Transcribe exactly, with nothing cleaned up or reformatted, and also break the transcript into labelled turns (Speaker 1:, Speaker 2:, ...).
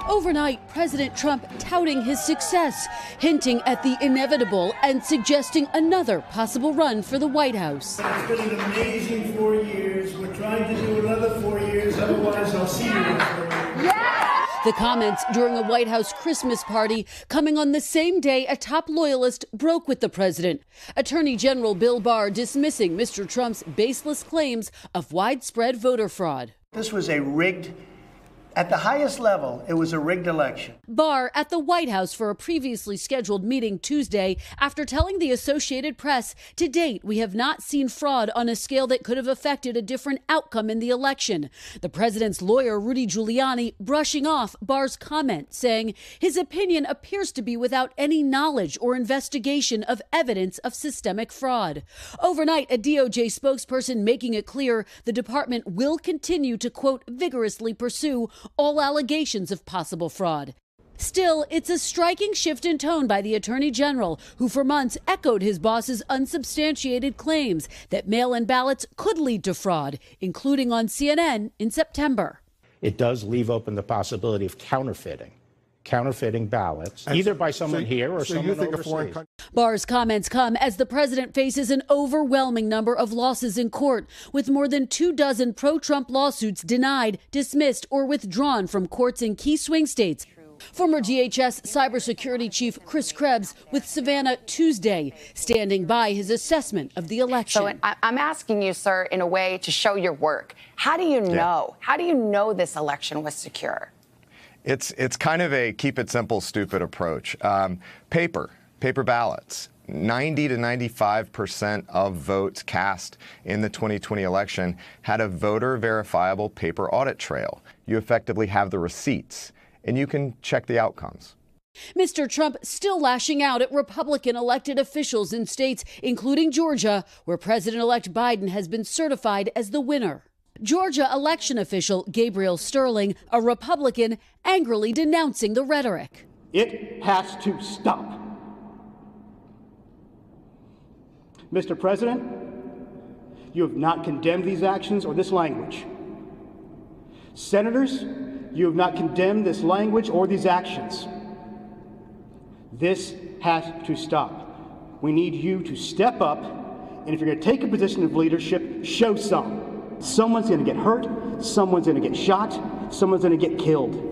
Speaker 1: Overnight, President Trump touting his success, hinting at the inevitable and suggesting another possible run for the White House.
Speaker 2: It's been an amazing four years. We're trying to do another four years, otherwise I'll see you in four years.
Speaker 1: Yeah! The comments during a White House Christmas party coming on the same day a top loyalist broke with the president. Attorney General Bill Barr dismissing Mister Trump's baseless claims of widespread voter fraud.
Speaker 2: This was a rigged, at the highest level, it was a rigged election.
Speaker 1: Barr at the White House for a previously scheduled meeting Tuesday after telling the Associated Press, to date, we have not seen fraud on a scale that could have affected a different outcome in the election. The president's lawyer, Rudy Giuliani, brushing off Barr's comment, saying his opinion appears to be without any knowledge or investigation of evidence of systemic fraud. Overnight, a D O J spokesperson making it clear the department will continue to, quote, vigorously pursue all allegations of possible fraud. Still, it's a striking shift in tone by the Attorney General, who for months echoed his boss's unsubstantiated claims that mail-in ballots could lead to fraud, including on C N N in September.
Speaker 3: It does leave open the possibility of counterfeiting. counterfeiting ballots, either by someone so, here or so someone overseas.
Speaker 1: Barr's comments come as the president faces an overwhelming number of losses in court, with more than two dozen pro-Trump lawsuits denied, dismissed, or withdrawn from courts in key swing states. Former D H S cybersecurity chief Chris Krebs with Savannah Tuesday, standing by his assessment of the election.
Speaker 4: So I'm asking you, sir, in a way to show your work. How do you know? Yeah. How do you know this election was secure?
Speaker 5: It's it's kind of a keep it simple, stupid approach. Um, paper, paper ballots. ninety to ninety-five percent of votes cast in the twenty twenty election had a voter verifiable paper audit trail. You effectively have the receipts, and you can check the outcomes.
Speaker 1: Mister Trump still lashing out at Republican elected officials in states, including Georgia, where President-elect Biden has been certified as the winner. Georgia election official Gabriel Sterling, a Republican, angrily denouncing the rhetoric.
Speaker 6: It has to stop. Mister President, you have not condemned these actions or this language. Senators, you have not condemned this language or these actions. This has to stop. We need you to step up, and if you're going to take a position of leadership, show some. Someone's going to get hurt, someone's going to get shot, someone's going to get killed.